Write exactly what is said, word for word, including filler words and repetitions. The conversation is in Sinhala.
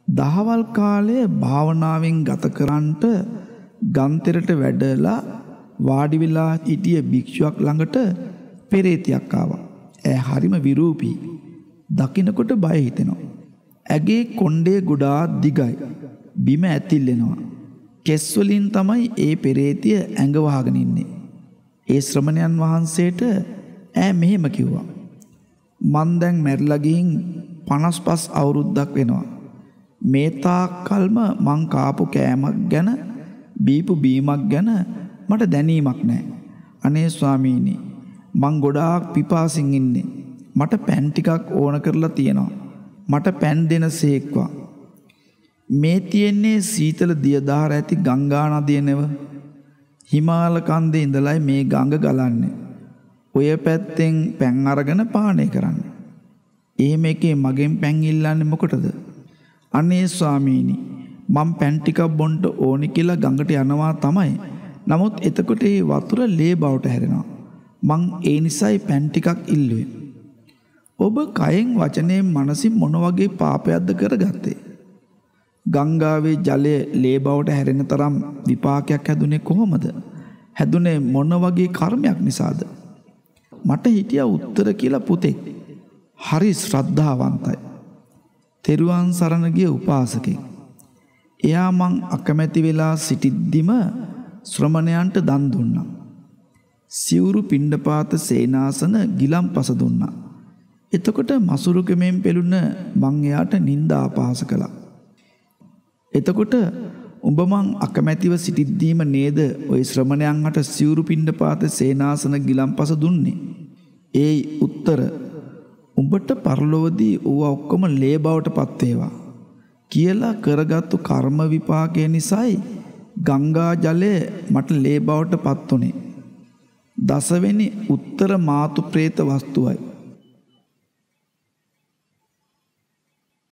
දහවල් කාලයේ භාවනාවෙන් ගත කරන්නට ගන්තෙරට වැඩලා වාඩි වෙලා හිටිය භික්ෂුවක් ළඟට පෙරේතයක් ආවා. ඈ හරිම විරූපී. දකින්නකොට බය හිතෙනවා. ඇගේ කොණ්ඩේ ගොඩාක් දිගයි. බිම ඇතිල්ලෙනවා. කෙස් වලින් තමයි ඒ පෙරේතිය ඇඟ වහගෙන ඉන්නේ. ඒ ශ්‍රමණයන් වහන්සේට ඈ මෙහෙම කිව්වා. මං දැන් මැරිලා ගිහින් පනස් පහ අවුරුද්දක් වෙනවා. මේ තාක්කල්ම මං කාපු කෑමක් ගැන බීපු බීමක් ගැන මට දැනීමක් නැහැ. අනේ ස්වාමීනි මං ගොඩාක් පිපාසින් ඉන්නේ. මට පැන් ටිකක් ඕන කරලා තියෙනවා. මට පැන් දෙන සේක්වා. මේ තියෙන්නේ සීතල දියදාර ඇති ගංගා නදිය නෙව. හිමාල කන්දේ ඉඳලයි මේ ගඟ ගලන්නේ. ඔය පැත්තෙන් පැන් අරගෙන පානය කරන්න. එහෙම එකේ මගෙන් පැන් ඉල්ලන්නේ මොකටද? අනේ ස්වාමීනි මම පැන් ටිකක් බොන්න ඕනි කියලා ගඟට යනවා තමයි. නමුත් එතකොට ඒ වතුර ලේ බවට හැරෙනවා. මං ඒ නිසායි පැන් ටිකක් ඉල්ලුවේ. ඔබ කයෙන් වචනයෙන් මනසින් මොන වගේ පාපයක්ද කරගත්තේ? ගංගාවේ ජලය ලේ බවට හැරෙන තරම් විපාකයක් හැදුනේ කොහොමද? හැදුනේ මොන වගේ කර්මයක් නිසාද? මට හිටියා උත්තර කියලා පුතෙක්. හරි ශ්‍රද්ධාවන්තයි. තෙරුවන් සරණ ගිය උපාසකෙක්. එයා මං අකමැති වෙලා සිටිද්දිම ශ්‍රමණයන්ට දන් දුන්නා. සිවුරු පිණ්ඩපාත සේනාසන ගිලම්පස දුන්නා. එතකොට මසුරුකමෙන් පෙළුණ මං එයාට නිନ୍ଦා අපහාස කළා. එතකොට උඹ මං අකමැතිව සිටිද්දීම නේද ওই ශ්‍රමණයන්ට සිවුරු පිණ්ඩපාත සේනාසන ගිලම්පස දුන්නේ? ඒයි උත්තර උඹට පරලොවදී ඌවා ඔක්කොම ලේ බවට පත් වේවා කියලා කරගත්තු කර්ම විපාකය නිසායි ගංගා ජලය මට ලේ බවට පත් උනේ. දසවෙනි උත්තර මාතු പ്രേත වස්තුවයි.